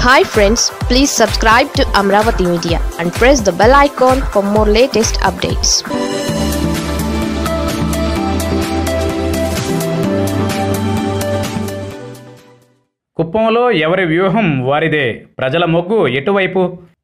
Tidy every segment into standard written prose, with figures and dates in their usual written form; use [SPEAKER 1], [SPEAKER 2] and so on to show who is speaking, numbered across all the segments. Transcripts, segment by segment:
[SPEAKER 1] Hi friends, please subscribe to Amaravathi Media and press the bell icon for more latest updates.
[SPEAKER 2] కుప్పంలో ఎవరి వ్యూహం వారిదే. ప్రజల మొగ్గు ఎటువైపు?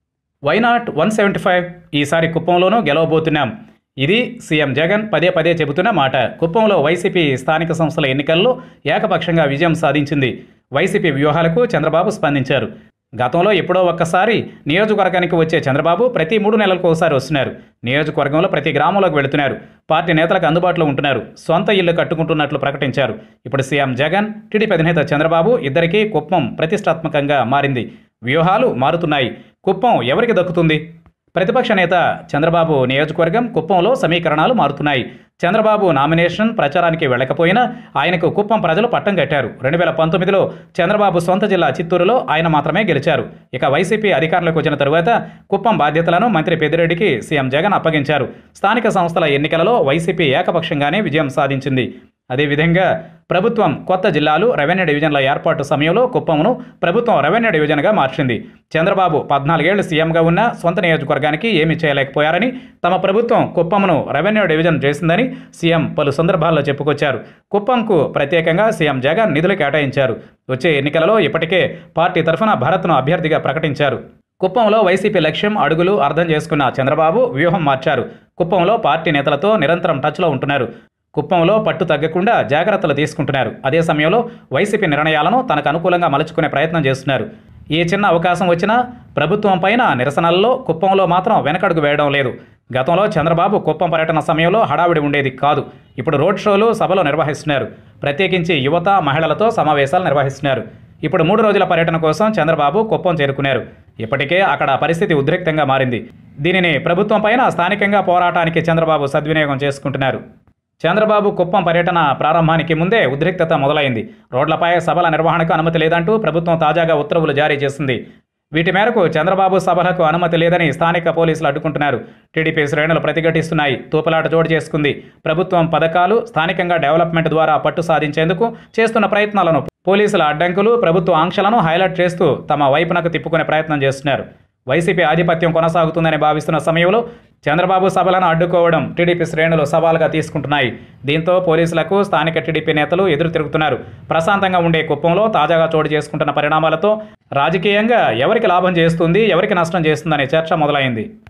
[SPEAKER 2] Why not 175? ఈసారి కుప్పంలోనూ గెలవబోతున్నాం. ఇది సీఎం జగన్ పదే పదే చెబుతున్న మాట. కుప్పంలో వైసీపీ స్థానిక సంస్థల ఎన్నికల్లో ఏకపక్షంగా విజయం సాధించింది. వైసీపీ వ్యూహాలకు చంద్రబాబు స్పందించారు. గతంలో ఎప్పుడో ఒక్కసారి నియోజకవర్గానికి వచ్చే చంద్రబాబు ప్రతి 3 నెలలకు ఒకసారి వస్తున్నారు. నియోజకవర్గంలో ప్రతి గ్రామంలోకి వెళుతున్నారు. పార్టీ నేతలకు అందుబాటులో ఉంటున్నారు. సొంత ఇల్లు కట్టుకుంటున్నట్లు ప్రకటించారు. ఇప్పుడు సీఎం జగన్, టీడీపీ అధినేత చంద్రబాబు ఇద్దరికీ కుప్పం ప్రతిష్టాత్మకంగా మారింది. వ్యూహాలు మారుతున్నాయి. కుప్పం ఎవరికి దక్కుతుంది? ప్రతిపక్ష నేత చంద్రబాబు నియోజకవర్గం కుప్పంలో సమీకరణాలు మారుతున్నాయి. చంద్రబాబు నామినేషన్ ప్రచారానికి వెళ్ళకపోయినా ఆయనకు కుప్పం ప్రజలు పట్టం కట్టారు. 2019లో చంద్రబాబు సొంత జిల్లా చిత్తూరులో ఆయన మాత్రమే గెలిచారు. ఇక వైసీపీ అధికారంలోకి వచ్చిన తరువాత కుప్పం బాధ్యతలను మంత్రి పెద్దిరెడ్డికి సీఎం జగన్ అప్పగించారు. స్థానిక సంస్థల ఎన్నికలలో వైసీపీ ఏకపక్షంగానే విజయం సాధించింది. అదేవిధంగా ప్రభుత్వం కొత్త జిల్లాలు, రెవెన్యూ డివిజన్ల ఏర్పాటు సమయంలో కుప్పంను ప్రభుత్వం రెవెన్యూ డివిజన్గా మార్చింది. చంద్రబాబు 14 ఏళ్లు సీఎంగా ఉన్న సొంత నియోజకవర్గానికి ఏమీ చేయలేకపోయారని, తమ ప్రభుత్వం కుప్పంను రెవెన్యూ డివిజన్ చేసిందని సీఎం పలు సందర్భాల్లో చెప్పుకొచ్చారు. కుప్పంకు ప్రత్యేకంగా సీఎం జగన్ నిధులు కేటాయించారు. వచ్చే ఎన్నికలలో ఇప్పటికే పార్టీ తరఫున భరత్ను అభ్యర్థిగా ప్రకటించారు. కుప్పంలో వైసీపీ లక్ష్యం, అడుగులు అర్థం చేసుకున్న చంద్రబాబు వ్యూహం మార్చారు. కుప్పంలో పార్టీ నేతలతో నిరంతరం టచ్లో ఉంటున్నారు. కుప్పంలో పట్టు తగ్గకుండా జాగ్రత్తలు తీసుకుంటున్నారు. అదే సమయంలో వైసీపీ నిర్ణయాలను తనకు అనుకూలంగా మలుచుకునే ప్రయత్నం చేస్తున్నారు. ఏ చిన్న అవకాశం వచ్చినా ప్రభుత్వం పైన నిరసనల్లో కుప్పంలో మాత్రం వెనకడుగు వేయడం లేదు. గతంలో చంద్రబాబు కుప్పం పర్యటన సమయంలో హడావిడి ఉండేది కాదు. ఇప్పుడు రోడ్ షోలు, సభలు నిర్వహిస్తున్నారు. ప్రత్యేకించి యువత, మహిళలతో సమావేశాలు నిర్వహిస్తున్నారు. ఇప్పుడు 3 రోజుల పర్యటన కోసం చంద్రబాబు కుప్పం చేరుకున్నారు. ఇప్పటికే అక్కడ పరిస్థితి ఉద్రిక్తంగా మారింది. దీనిని ప్రభుత్వం పైన స్థానికంగా పోరాటానికి చంద్రబాబు సద్వినియోగం చేసుకుంటున్నారు. చంద్రబాబు కుప్పం పర్యటన ప్రారంభానికి ముందే ఉద్రిక్తత మొదలైంది. రోడ్లపై సభల నిర్వహణకు అనుమతి లేదంటూ ప్రభుత్వం తాజాగా ఉత్తర్వులు జారీ చేసింది. వీటి మేరకు చంద్రబాబు సభలకు అనుమతి లేదని స్థానిక పోలీసులు అడ్డుకుంటున్నారు. టీడీపీ శ్రేణులు ప్రతిఘటిస్తున్నాయి. తూపలాట చోటు చేసుకుంది. ప్రభుత్వం పథకాలు, స్థానికంగా డెవలప్మెంట్ ద్వారా పట్టు సాధించేందుకు చేస్తున్న ప్రయత్నాలను, పోలీసుల అడ్డంకులు, ప్రభుత్వ ఆంక్షలను హైలైట్ చేస్తూ తమ వైపునకు తిప్పుకునే ప్రయత్నం చేస్తున్నారు. వైసీపీ ఆధిపత్యం కొనసాగుతుందని భావిస్తున్న సమయంలో చంద్రబాబు సభలను అడ్డుకోవడం టీడీపీ శ్రేణులు సవాలుగా తీసుకుంటున్నాయి. దీంతో పోలీసులకు స్థానిక టీడీపీ నేతలు ఎదురు తిరుగుతున్నారు. ప్రశాంతంగా ఉండే కుప్పంలో తాజాగా చోటు చేసుకుంటున్న పరిణామాలతో రాజకీయంగా ఎవరికి లాభం చేస్తుంది, ఎవరికి నష్టం చేస్తుందనే చర్చ మొదలైంది.